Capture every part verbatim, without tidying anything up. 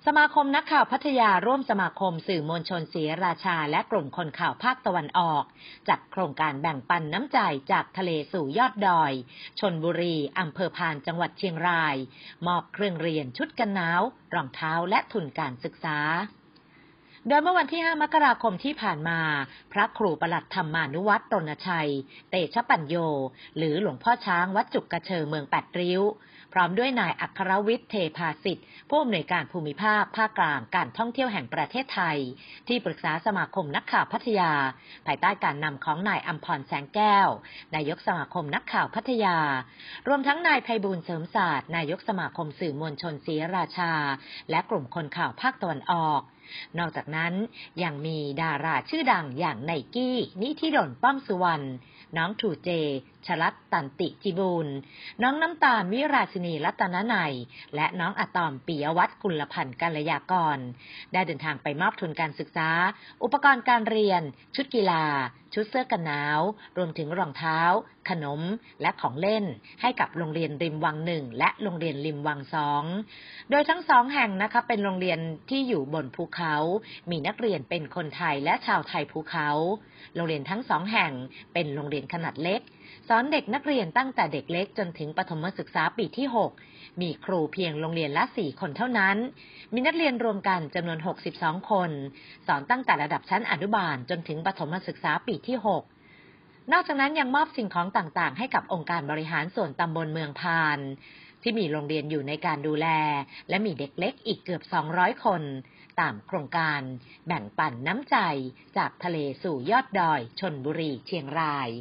สมาคมนักข่าวพัทยาร่วมสมาคมสื่อมวลชนศรีราชาและกลุ่มคนข่าวภาคตะวันออกจัดโครงการแบ่งปันน้ำใจจากทะเลสู่ยอดดอยชลบุรีอำเภอพานจังหวัดเชียงรายมอบเครื่องเรียนชุดกันหนาวรองเท้าและทุนการศึกษาโดยเมื่อวันที่ห้ามกราคมที่ผ่านมาพระครูปลัดธรรมานุวัตร รณชัยเตชะปัญโยหรือหลวงพ่อช้างวัดจุกกระเชอเมืองแปดริ้วพร้อมด้วยนายอัครวิทย์เทพาสิทธิ์ผู้อำนวยการภูมิภาคภาคกลางการท่องเที่ยวแห่งประเทศไทยที่ปรึกษาสมาคมนักข่าวพัทยาภายใต้การนำของนายอัมพรแสงแก้วนายกสมาคมนักข่าวพัทยารวมทั้งนายไพบูลย์เสริมศาสตร์นายกสมาคมสื่อมวลชนศรีราชาและกลุ่มคนข่าวภาคตะวันออกนอกจากนั้นยังมีดาราชื่อดังอย่างไนกี้นิธิดลป้อมสุวรรณน้องถูเจชลัดตันติจิบูลน้องน้ำตาลวิราชินีรัตนนัยและน้องอะตอมปิยวัฒน์กุลพันธ์กัลยากรได้เดินทางไปมอบทุนการศึกษาอุปกรณ์การเรียนชุดกีฬาชุดเสื้อกันหนาวรวมถึงรองเท้าขนมและของเล่นให้กับโรงเรียนริมวังหนึ่งและโรงเรียนริมวังสองโดยทั้งสองแห่งนะคะเป็นโรงเรียนที่อยู่บนภูเขามีนักเรียนเป็นคนไทยและชาวไทยภูเขาโรงเรียนทั้งสองแห่งเป็นโรงเรียนขนาดเล็กสอนเด็กนักเรียนตั้งแต่เด็กเล็กจนถึงประถมศึกษาปีที่หกมีครูเพียงโรงเรียนละสี่คนเท่านั้นมีนักเรียนรวมกันจำนวนหกสิบสองคนสอนตั้งแต่ระดับชั้นอนุบาลจนถึงประถมศึกษาปีที่หกนอกจากนั้นยังมอบสิ่งของต่างๆให้กับองค์การบริหารส่วนตำบลเมืองพานที่มีโรงเรียนอยู่ในการดูแลและมีเด็กเล็กอีกเกือบสองร้อยคนตามโครงการแบ่งปันน้ำใจจากทะเลสู่ยอดดอยชลบุรีเชียงราย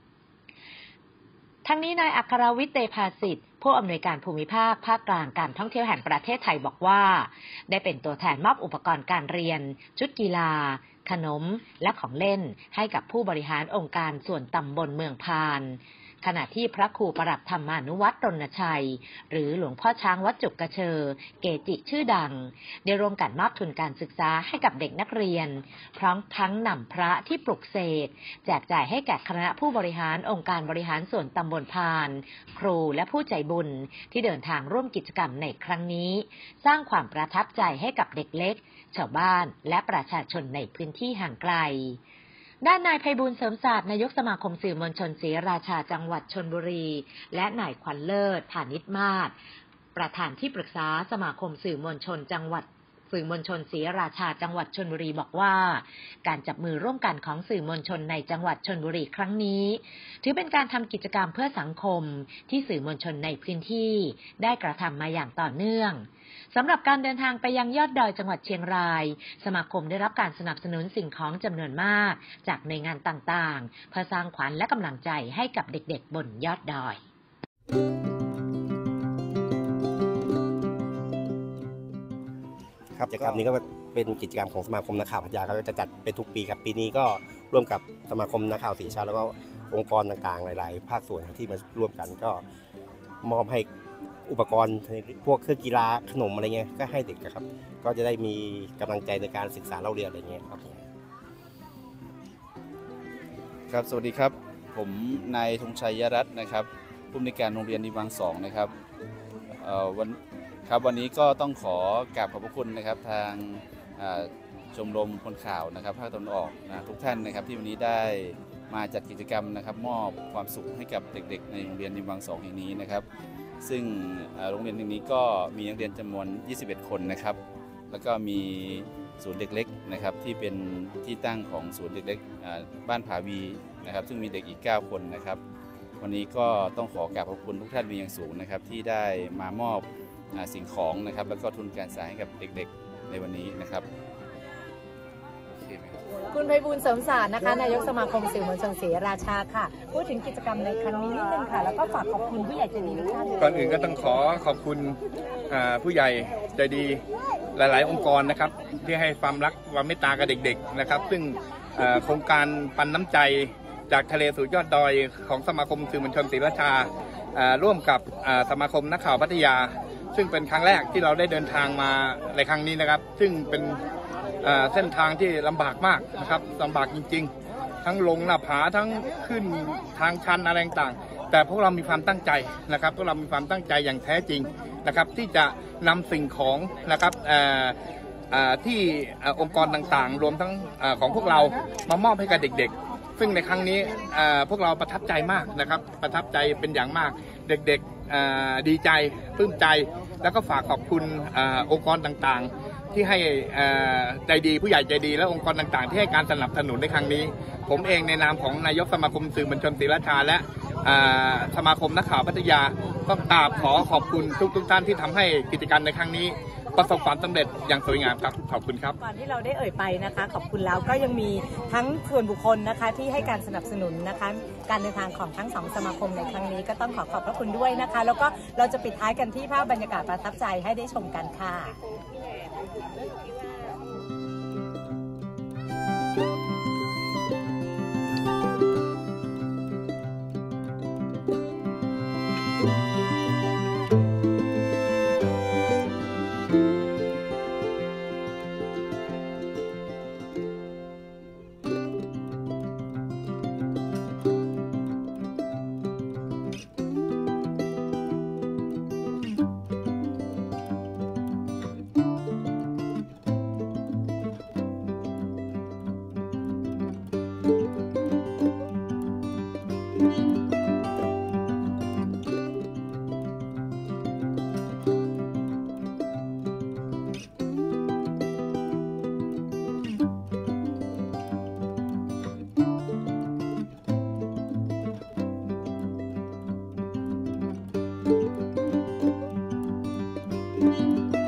ทั้งนี้นายอัครวิทย์เตพาสิทธิ์ผู้อำนวยการภูมิภาคภาคกลางการท่องเที่ยวแห่งประเทศไทยบอกว่าได้เป็นตัวแทนมอบอุปกรณ์การเรียนชุดกีฬาขนมและของเล่นให้กับผู้บริหารองค์การส่วนตำบลเมืองพานขณะที่พระครูปลัดธรรมานุวัตร รณชัยหรือหลวงพ่อช้างวัดจุกกระเชอเกจิชื่อดังได้ร่วมกันมอบทุนการศึกษาให้กับเด็กนักเรียนพร้อมทั้งนำพระที่ปลุกเสกแจกจ่ายให้แก่คณะผู้บริหารองค์การบริหารส่วนตำบลพานครูและผู้ใจบุญที่เดินทางร่วมกิจกรรมในครั้งนี้สร้างความประทับใจให้กับเด็กเล็กชาวบ้านและประชาชนในพื้นที่ห่างไกลด้านนายไพบูลย์เสริมศาสตร์นายกสมาคมสื่อมวลชนศรีราชาจังหวัดชลบุรีและนายขวัญเลิศพานิชมาศประธานที่ปรึกษาสมาคมสื่อมวลชนจังหวัดสื่อมวลชนศรีราชาจังหวัดชลบุรีบอกว่าการจับมือร่วมกันของสื่อมวลชนในจังหวัดชลบุรีครั้งนี้ถือเป็นการทำกิจกรรมเพื่อสังคมที่สื่อมวลชนในพื้นที่ได้กระทำมาอย่างต่อเนื่องสำหรับการเดินทางไปยังยอดดอยจังหวัดเชียงรายสมาคมได้รับการสนับสนุนสิ่งของจำนวนมากจากหน่วยงานต่างๆเพื่อสร้างขวัญและกำลังใจให้กับเด็กๆบนยอดดอยครับกิจกรรมนี้ก็เป็นกิจกรรมของสมาคมนักข่าวพัทยาก็จะจัดเป็นทุกปีครับปีนี้ก็ร่วมกับสมาคมนักข่าวศรีราชาแล้วก็องค์กรต่างๆหลายๆภาคส่วนที่มาร่วมกันก็มอบให้อุปกรณ์พวกเครื่องกีฬาขนมอะไรเงี้ยก็ให้เด็กครับก็จะได้มีกำลังใจในการศึกษาเล่าเรียนอะไรเงี้ยครับครับสวัสดีครับผมนายธงชัยยรัตน์นะครับผู้อำนวยการโรงเรียนริมวังสองนะครับวันครับวันนี้ก็ต้องขอกราบขอบพระคุณนะครับทางชมรมคนข่าวนะครับภาคตะวันออกนะทุกท่านนะครับที่วันนี้ได้มาจัดกิจกรรมนะครับมอบความสุขให้กับเด็กๆในโรงเรียนริมวังสองแห่งนี้นะครับซึ่งโรงเรียนแห่งนี้ก็มีนักเรียนจำนวนยี่สิบเอ็ดคนนะครับแล้วก็มีศูนย์เด็กเล็กนะครับที่เป็นที่ตั้งของศูนย์เด็กเล็กบ้านผาวีนะครับซึ่งมีเด็กอีกเก้าคนนะครับวันนี้ก็ต้องขอกราบขอบคุณทุกท่านเป็นอย่างสูงนะครับที่ได้มามอบสิ่งของนะครับแล้วก็ทุนการศึกษาให้กับเด็กๆในวันนี้นะครับคุณไพบูลย์เสริมศาสตร์นะคะนายกสมาคมสื่อมวลชนศรีราชาค่ะพูดถึงกิจกรรมในครั้งนี้นิดนึงค่ะแล้วก็ฝากขอบคุณผู้ใหญ่ใจดีทุกท่านก่อนอื่นก็ต้องขอขอบคุณผู้ใหญ่ใจดีหลายๆองค์กรนะครับที่ให้ความรักความเมตตากับเด็กๆนะครับซึ่งโครงการปันน้ำใจจากทะเลสู่ยอดดอยของสมาคมสื่อมวลชนศรีราชาร่วมกับสมาคมนักข่าวพัทยาซึ่งเป็นครั้งแรกที่เราได้เดินทางมาในครั้งนี้นะครับซึ่งเป็นเส้นทางที่ลำบากมากนะครับลำบากจริงๆทั้งลงหน้าผาทั้งขึ้นทางชันอะไรต่างแต่พวกเรามีความตั้งใจนะครับพวกเรามีความตั้งใจอย่างแท้จริงนะครับที่จะนำสิ่งของนะครับที่องค์กรต่างๆรวมทั้งของพวกเรามามอบให้กับเด็กๆซึ่งในครั้งนี้พวกเราประทับใจมากนะครับประทับใจเป็นอย่างมากเด็กๆดีใจปลื้มใจแล้วก็ฝากขอบคุณองค์กรต่างๆที่ให้ใจดีผู้ใหญ่ใจดีและองค์กรต่างๆที่ให้การสนับสนุนในครั้งนี้ผมเองในนามของนายกสมาคมสื่อมวลชนศรีราชาและสมาคมนักข่าวพัทยาก็กราบขอขอบคุณทุกๆท่านที่ทำให้กิจกรรมในครั้งนี้ประสบความสำเร็จอย่างสวยงามครับขอบคุณครับก่อนที่เราได้เอ่ยไปนะคะขอบคุณแล้วก็ยังมีทั้งส่วนบุคคลนะคะที่ให้การสนับสนุนนะคะการเดินทางของทั้งสองสมาคมในครั้งนี้ก็ต้องขอขอบพระคุณด้วยนะคะแล้วก็เราจะปิดท้ายกันที่ภาพบรรยากาศประทับใจให้ได้ชมกันค่ะ Thank you.